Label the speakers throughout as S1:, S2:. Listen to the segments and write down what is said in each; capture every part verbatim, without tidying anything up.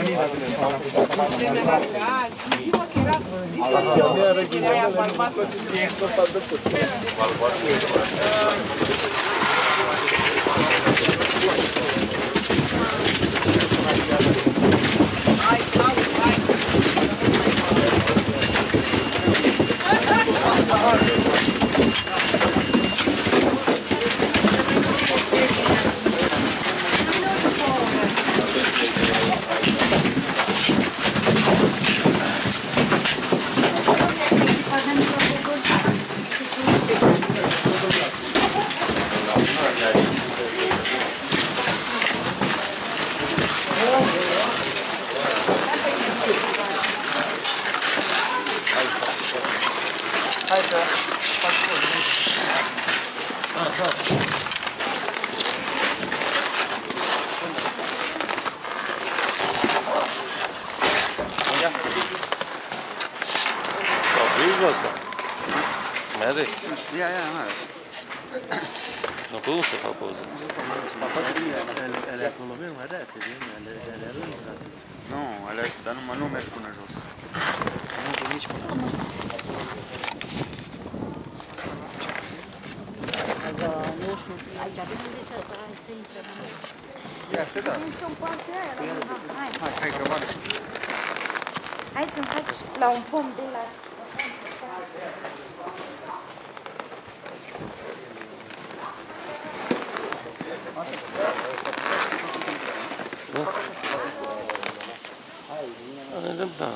S1: Hai să faci poză. Așa. Ia.
S2: Abriu asta. Merge?
S1: Ia, ia, hai.
S2: Nu pot să fac poză.
S3: Alea acolo merg mai repede, alea rând.
S1: Nu, alea, dar numai nu merg până jos. Nu merg nici până jos.
S4: Aici avem unde să intrăm.
S1: Ia, stai, da. Hai, hai, că mare.
S4: Hai să-mi faci la un pom de la...
S2: Ne dăm, da.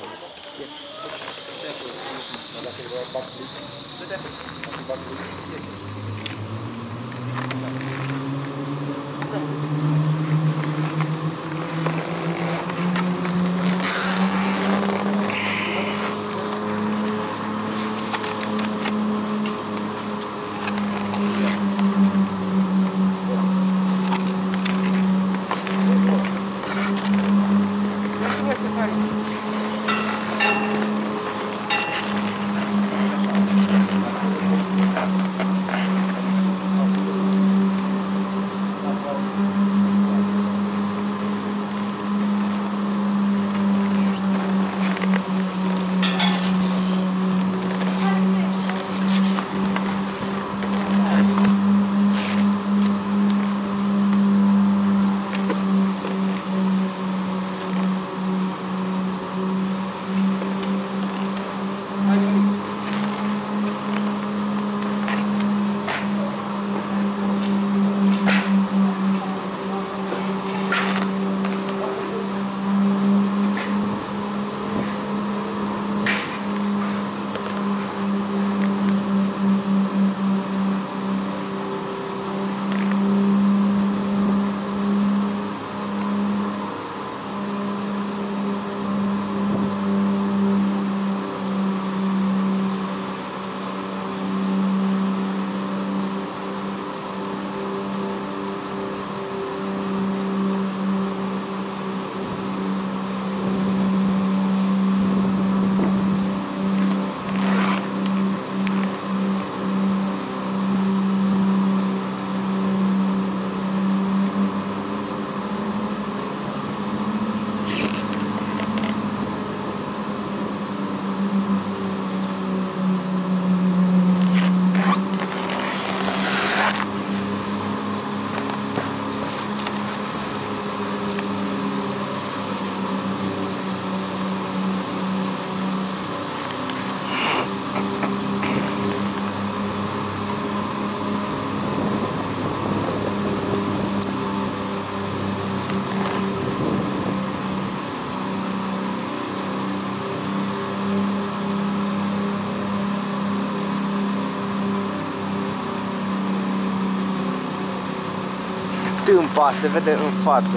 S5: Tâmpa se vede în față.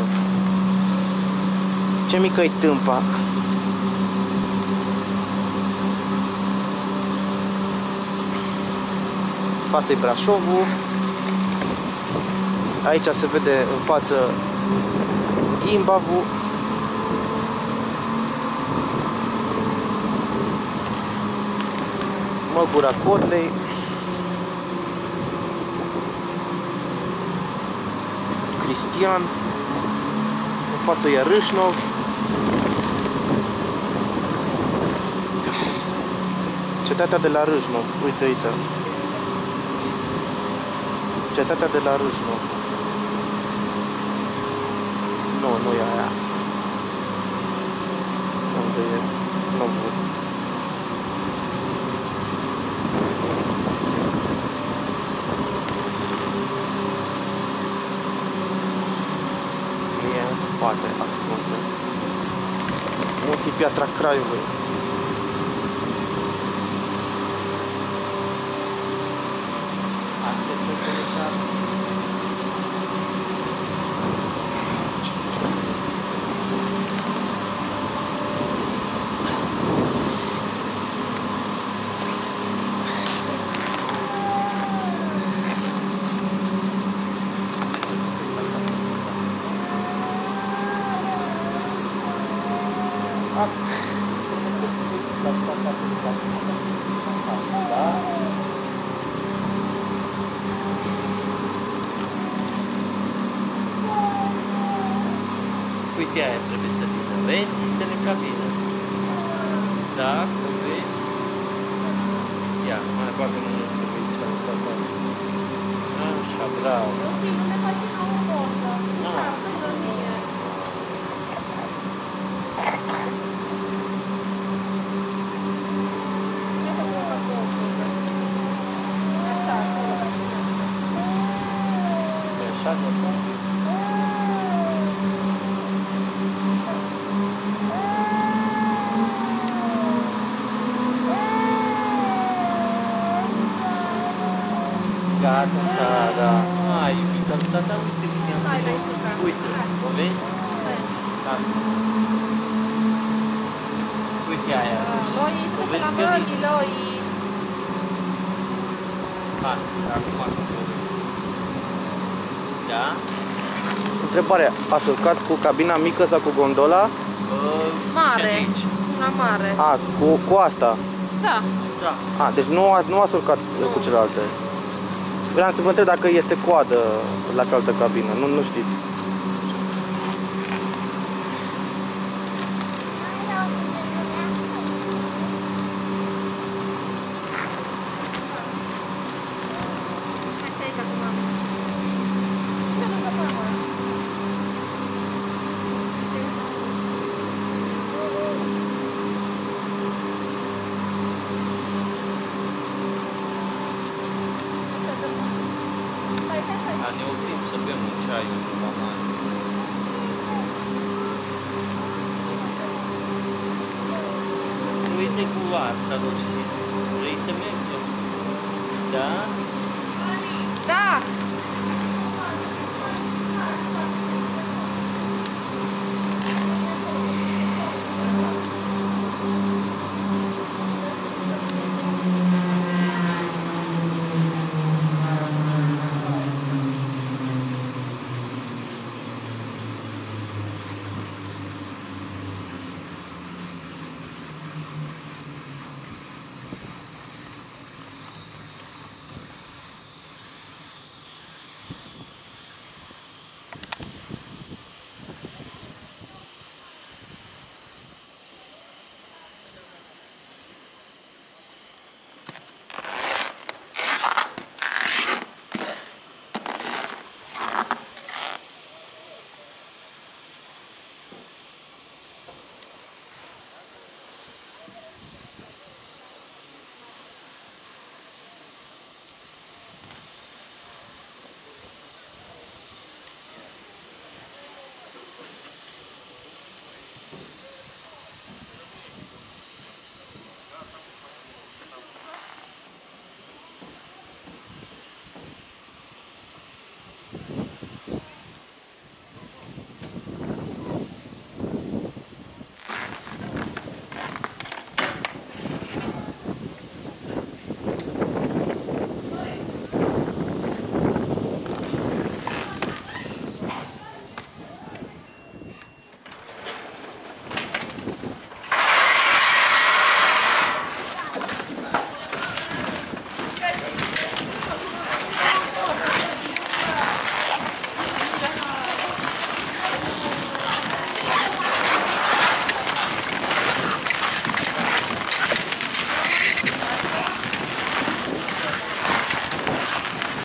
S5: Ce mică e tâmpa. În față e Brașovul. Aici se vede în față Ghimbavul. Măgura Cotlei. Cristian, în față e Râșnov. Cetatea de la Râșnov. Uite aici. Cetatea de la Râșnov. Nu, nu e aia. Unde e? Nu văd. E în spate, ascunsă. Munții Piatra Craiovei.
S3: Uite, aia trebuie să vină. Vezi? Telecabină. Da, o vezi? Ia, mai bagă mânuțul aici. Așa, bravo.
S4: Nu ne faci nouă poză. Nu s-a mie. Ia să mă fac o poză. Așa, acolo, ca să fie asta.
S3: E așa, de acum? Gata, Sara. Ai, iubita, tata, uite cum i-am
S4: Hai, dai
S3: făcut.
S4: suca.
S3: Uite, o vezi? Da. Uite aia.
S4: Lois,
S3: O
S4: du-te
S3: vezi
S4: la
S3: că
S4: mămii, Lois.
S3: Hai, acum da?
S5: Întrebare, ați urcat cu cabina mică sau cu gondola?
S3: Uh,
S4: Mare.
S3: ce aici?
S4: Una mare.
S5: A, cu, cu asta.
S4: Da.
S3: Da.
S5: A, deci nu, a, nu ați urcat nu. cu celelalte. Vreau să vă întreb dacă este coadă la cealaltă cabină, nu, nu știți.
S4: Hai aici cu mama. Nu, nu, nu, mama. Hai, hai, hai.
S3: Dar ne oprim să bem un ceai la mare. Uite cu asta, Roșie. Vrei să mergem? Da?
S4: Da!